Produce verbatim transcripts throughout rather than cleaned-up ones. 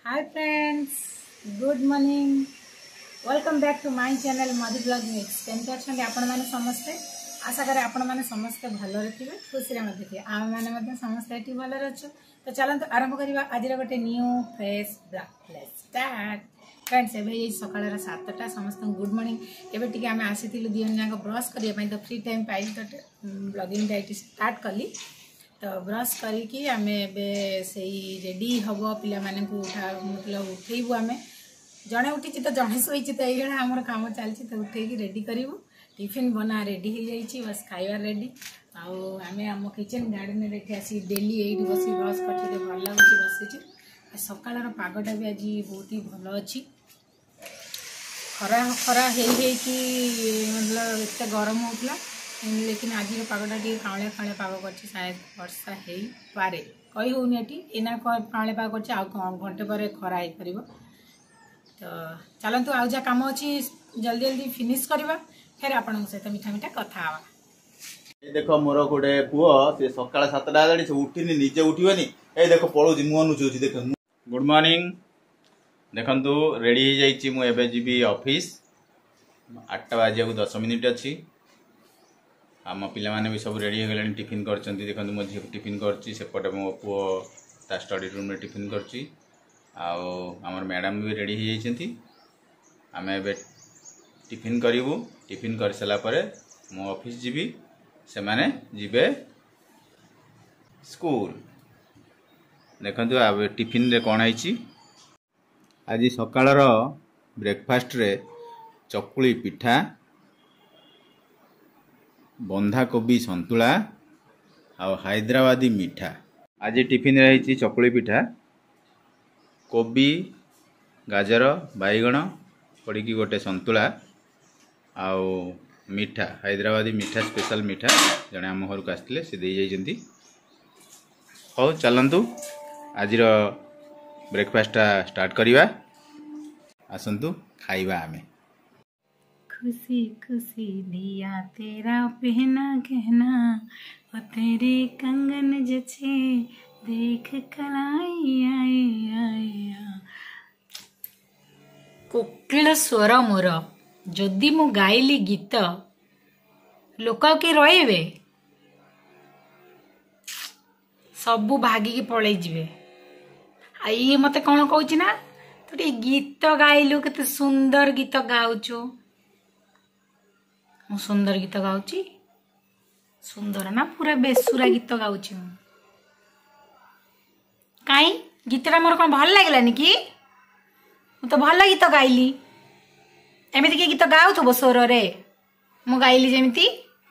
Hi friends, good morning. Welcome back to my channel Madhu blog mix. केमती अच्छे आपण मैंने समस्ते आशा करे आपण मैंने समस्ते भलरे थे, खुशी थे। आम मैंने समस्ते ये भलरे अच्छे। तो चलते आरंभ करवा आज गोटे new fresh blog. Start friends. एवं सकाल सातटा समस्त गुड मॉर्निंग। एवं टी आम आसी दिजन जाक ब्रश करने तो फ्री टाइम पाई तो ब्लॉगिंग ये स्टार्ट कली। तो ब्रश करी आम से रेडी हम पिला माने को उठा मतलब उठेबू आम जड़े उठी तो जड़े शोची तो ये आम कम चलती तो उठे रेडी करूँ। टिफिन बना रेडी हो जाइए, बस खाइबार रेडी। आम आम किचन गार्डन में आसी डेली ये बस ब्रश कर भल लगुच बसी। सकाल पागटा भी आज बहुत ही भल अच्छी। खरा खरा हो मतलब इतने गरम होता, लेकिन आज पागटा टी काले काले पाग कर शायद वर्षा हो पारे कही होनी एना काले पाग कर घंटे पर खरा हो पार। तो चलतु आज जहाँ कम अच्छी जल्दी जल्दी फिनिश करवा, फिर आपण सहित मीठा मीठा कथा हवा। देखो मोर गोटे पुओ से सकाळ सातटा हेलाणी से उठिनी निजे उठिबनी। ए देखो पळौजी मुह नुचौची देख। Good morning. देखंतु रेडी हो जाइछि मु एबे जीबी ऑफिस। आठटा बाजिया को दस मिनिट अछि। आम पिला माने भी सब रेडी हो गले टिफिन करचंती। देखंतु मो झियो टिफिन करछि, सेपटे मो पुओ ता स्टडी रूम में टिफिन करछि। आउ हमर मैडम भी रेडी हो जाइछंती। आम एबे टिफिन करिवु। टिफिन कर सला परे मो ऑफिस जीबी, से माने जीबे स्कूल। देखंतु अब टिफिन रे कोन आइछि। आज सकाळर ब्रेकफास्ट रे चकुली पिठा, बंधा कोबी संतुला और हैदराबादी मीठा। आज टिफिन रही चकुली पिठा, कोबी गाजर बैगण पड़ी गोटे संतुला आउ मीठा हैदराबादी मीठा स्पेशल मीठा जड़े आम घर को आसते से दे जाइए। हो चलतु आज ब्रेकफास्ट स्टार्ट करवा। आसतु खाइबा आमे। खुशी खुशी दिया तेरा पहना कहना, वो तेरे कंगन जचे देख कर आई आई आया। कोकिल स्वर मोर जदि मु गाइली गीत लोक के रहे सबू भागिकी पलि जीवे। आ ये मते कौन कहूँ ना तू टे गीत गाइलु केते सुंदर गीत गाउचु। मु सुंदर गीत गाउची, सुंदर ना पूरा बेसुरा गीत गाउची। मु काई गीतटा मोर कौन भल लागलानी कि मु तो भल गीत गाइली। एमिति के गीत गाउथबो स्वर रे मु गाइली जेमिति।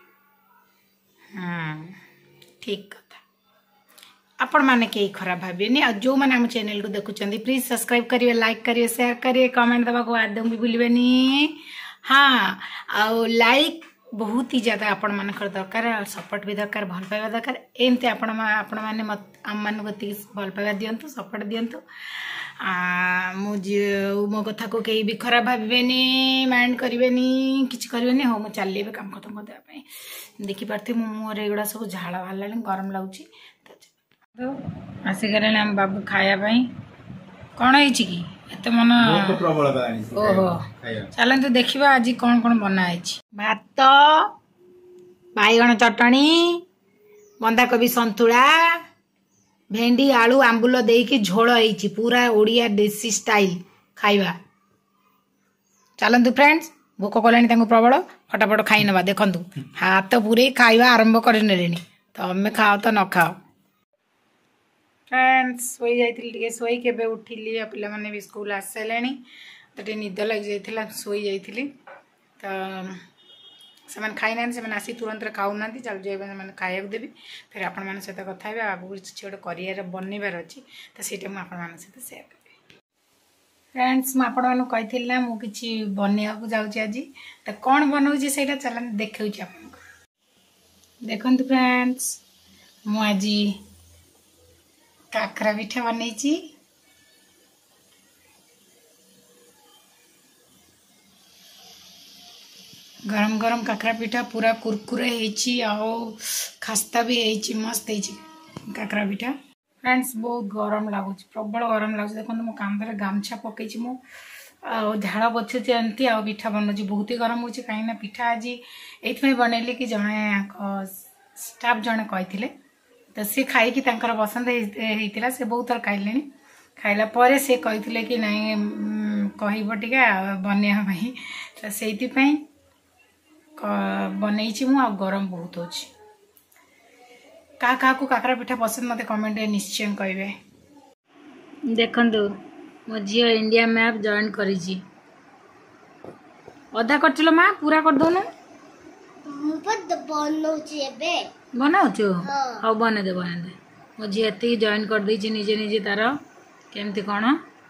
हम्म ठीक कथा। आपण माने के खराब भाबियनी। आ जो माने हम चैनल को देखुचंदी प्लीज सब्सक्राइब करिवे, लाइक करिवे, शेयर करिवे, कमेंट दबा को आदम भी भूलिबेनी। हाँ आउ लाइक बहुत ही ज्यादा आपण मान दरकार, सपोर्ट भी दरकार, भल पाइबा दरकार। एमती आपण आपण माने आम मान भल पाइबा दियंतु, सपोर्ट दियंतु। आ मु मो कथा को कहीं भी खराब भावेनी, माइंड करेनि, किसी करेनि। हो मु चलिए काम खत्म कर देवाई। देखी पार्थी मो मुहर एगुड़ा सब झाड़ बाहर गरम लगुच। तो आसिक आम बाबू खाया कौन है कि एत मन ओहो। चलते देखा आज कौन कौन बना है। भात, बैगण चटनी, बंधाकोबी संतुला, भेंडी आलू आंबुल देकी झोल है पूरा ओडिया देसी स्टाइल खाइबा। चलतु फ्रेंड्स, भोक कलानी प्रबल, फटाफट खाई नवा। देखंतु हाथ पूरे खाइबा आरंभ कर नेले। तो हमें खाओ तो न खाओ। फ्रेंड्स सोई जाइए सोई के उठिली। पिला माने भी स्कूल आस सारे तो टे निद लग जाइए सोई जाइए। तो से खाई ना से आसी तुरंत खाऊ ना। चल जाए खाया देवी, फिर आपण मान सहित कथा है। आगू किसी गोटे कर बनइबार अच्छी तो सीटा मुझे सहित सेयार करी। फ्रेंड्स मुझे कही ना मुझे बनवा जाऊँगी आज। तो कौन बनाऊँगी से चल देखा आपको। देखु फ्रेंड्स मुझे काकरा पिठा बनई। गरम गरम काकरा पिठा पूरा कुरकुरे होती, खस्ता भी होती, मस्त है काकरा पिठा। फ्रेंड्स बहुत गरम लगुच प्रबल गरम लगुच देखो मो कांधरे गामछा पकई मु झाड़ बछुची एमती आ पिठा बनौची बहुत ही गरम हो कहीं पिठा आज ये बनैली कि जड़े स्टाफ जड़े कही तो सी खाई पसंद होता से बहुत थर खाइले खाइला पर से कही कि नहीं कहब टे बनवाई तो से बनई मु गरम बहुत हो क्या क्या काकरा पिठा पसंद मत कमेंट निश्चय कहे देखु मो झी इंडिया मैप जॉइन करी अधा कर माँ पूरा कर दौन बनाऊ हाँ बने दे बने दे मो झी एति जॉइन कर दे निजे निजे तार केमती कौन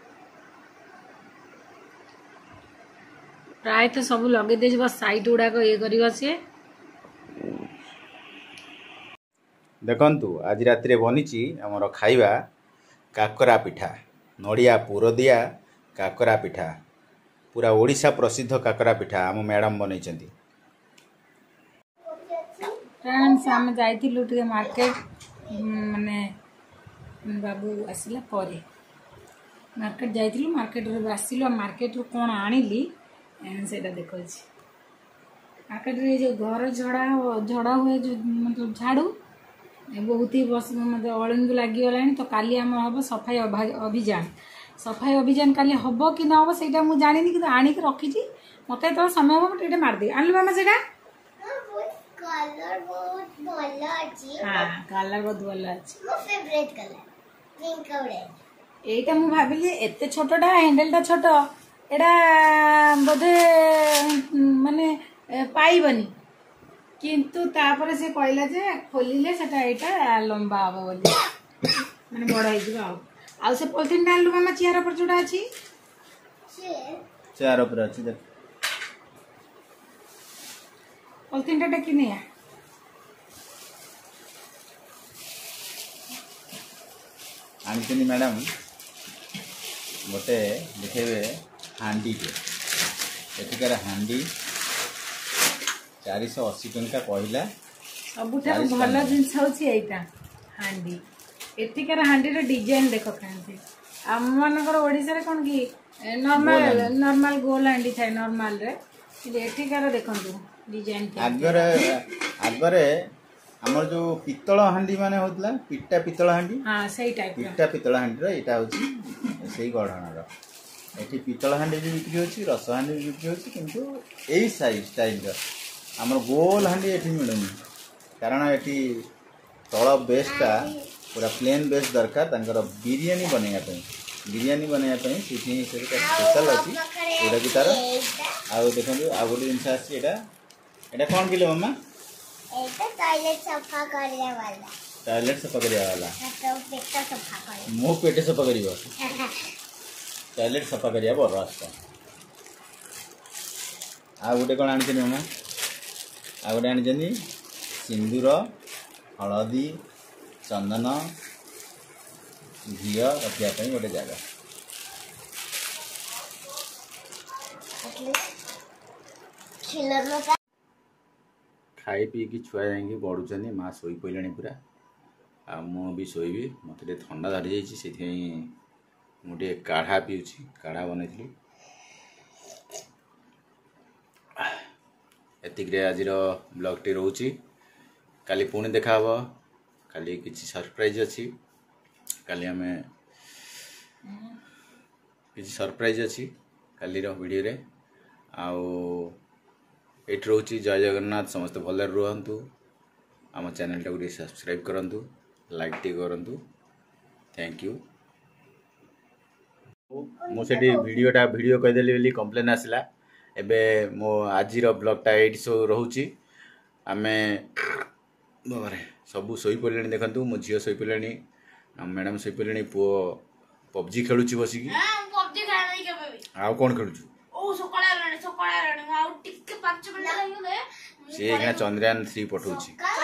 प्राय तो सब लगे दे बस साइट गुड़ाक ये कर सी देखंतु आज रात बनी आमर खाइबा काकरा पिठा नड़िया पुर दिया काकरा पिठा पूरा ओडिशा प्रसिद्ध काकरा पिठा आम मैडम बनई फ्रेंड्स आम जाइलु टे मार्केट माने बाबू आसला पर मार्केट जाइलु मार्केट रू आसिलु मार्केट रू कौन आनिली से देखा मार्केट रे जो घर झड़ा झड़ा हुए जो मतलब झाड़ू बहुत ही बस मतलब अलिंद लगिगला तो काली आम हम सफाई अभियान सफाई अभियान काली हम कि ना हम से जानी कि आणिक रखी मत तो समय हम टे मारदे आनलु मामा से कलर बहुत भलो अछि हां कलर बहुत भलो अछि मो फेवरेट कलर पिंक और रेड एटा मु भाबिली एते छोटटा हैंडलटा छोट एटा बोधे माने पाइबनी किंतु तापर से कहला जे खोलिले सेटा एटा लंबा हबो बोली माने बड़ होई आ आ से पॉलिथिन डाललु मामा चेयर पर जोडा अछि चेयर पर अछि देख पॉलिथिन टा टेकी नहीं आनी मैडम गोटे देखेबे हांडी टे एଠିକାର हांडी चार सौ अस्सी टंका कहला सबुठार भल जिनस होची एटा हांडी एଠିକାର हांडी रे डिजाइन देखो कांती हम मानकर ओडिसा रे कोन की नॉर्मल नॉर्मल गोल हांडी थाय नॉर्मल रे कि एଠିକାର देखंतु डिजाइन आगरे आगरे हमर जो पितल हांडी माने होतला पिट्टा पितल हांडी हां सही टाइप पिट्टा पितल हांडी रे एटा होची सही गढाणार एठी पितल हांडी भी बिक्री होची रस हांडी भी बिक्री होची किंतु एई साइज स्टाइल रो हमर गोल हांडी एठी मिलनी कारण एठी तळ बेसटा पूरा प्लेन बेस दरकार तांकर बिरयानी बनाया पे बिरयानी बनाया पे सिटी से स्पेशल अछि एटा की तार आ देखंतु आ गोटे जिंस अछि एटा एटा कोन किलो मम्मा एटा टॉयलेट सफा करने वाला टॉयलेट सफा करिया वाला तो पेट सफा करे मो पेट सफा करियो टॉयलेट सफा करिया बर रास्ता आ गोटे कोन आनि मम्मा आ गोटे आनि जनी सिंदूर हळदी चंदन घी रखिया पे गोटे जगह खाई पी कि छुआ जाएंगे गड़ुचनी माँ शोई पड़े पूरा आ मु भी शोबी मत थंडा धरी जाइए मुझे काढ़ा पीऊँ काढ़ा बनई एतिक आज ब्लॉग टी रोची काली पुणी देखा काली किसी सरप्राइज अच्छी काली आम किसी सरप्राइज अच्छी काली वीडियो रे आउ एट रोची जय जगन्नाथ समस्त भल रुहतु आम चैनल टाक सब्सक्राइब करूँ लाइक टी करूँ थैंक यू मुझे वीडियोटा वीडियो कहीदेली बोली कंप्लेन आसला एबे मो आज ब्लॉगटा एट शो रोची आम बाबा सबू शोई पड़े देखूँ मो झील शोई पड़े मैडम शोई पड़े पुओ पबजी खेलुँ बसिकी आउ कौन खेलुँ सी चंद्रयान थ्री पठाऊँ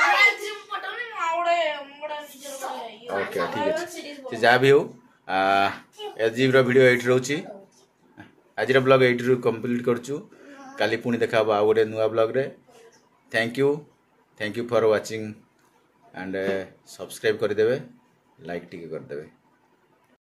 ओके ठीक अच्छे जहाँ भी हो आज वीडियो एट रोची आज ब्लॉग एट कंप्लीट करुँ काली पुणी देखा आउ गोटे नुआ ब्लॉग रे thank you thank you for watching and subscribe करदेवे लाइक टिके करदेवे।